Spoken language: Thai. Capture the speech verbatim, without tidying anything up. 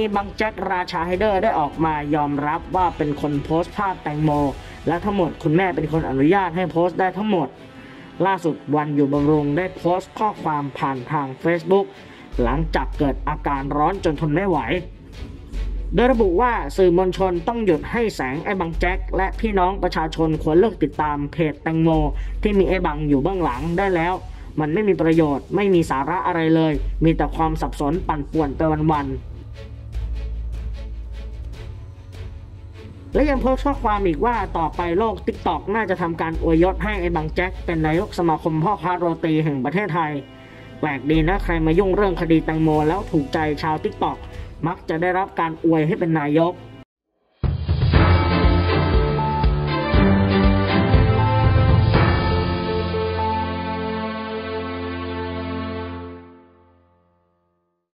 บังแจ็คราชาไฮเดอร์ได้ออกมายอมรับว่าเป็นคนโพสต์ภาพแตงโมและทั้งหมดคุณแม่เป็นคนอนุญาตให้โพสต์ได้ทั้งหมดล่าสุดวันอยู่บำรุงได้โพสต์ข้อความผ่านทาง Facebook หลังจากเกิดอาการร้อนจนทนไม่ไหวโดยระบุว่าสื่อมวลชนต้องหยุดให้แสงไอ้บังแจ็คและพี่น้องประชาชนควรเลิกติดตามเพจแตงโมที่มีไอ้บังอยู่เบื้องหลังได้แล้วมันไม่มีประโยชน์ไม่มีสาระอะไรเลยมีแต่ความสับสนปั่นป่วนไปวันๆและยังโพสต์ข้อความอีกว่าต่อไปโลก TikTok น่าจะทำการอวยยศให้ไอ้บังแจ็คเป็นนายกสมาคมพ่อค้าโรตีแห่งประเทศไทยแปลกดีนะใครมายุ่งเรื่องคดีแตงโมแล้วถูกใจชาว TikTok มักจะได้รับการอวยให้เป็นนายก